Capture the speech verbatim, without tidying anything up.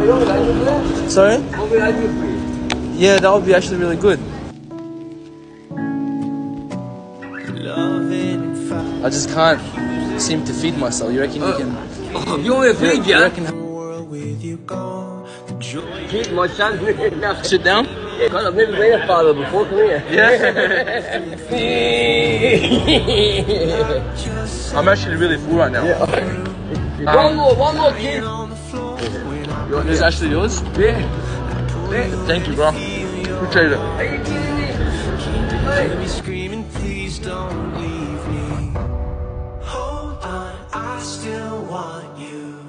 Sorry? Yeah, that would be actually really good. I just can't seem to feed myself. You reckon you can? Oh, you want me to feed you? You reckon? Feed my son. Sit down. God, I've never been a father before. Come here. Yeah. I'm actually really full right now. Yeah. Um, one more, one more, kid. This is actually yours? Yeah. Yeah. Thank you, bro. Appreciate it. Are you kidding me? Hey. Screaming, please don't leave me. Hold on, I still want you.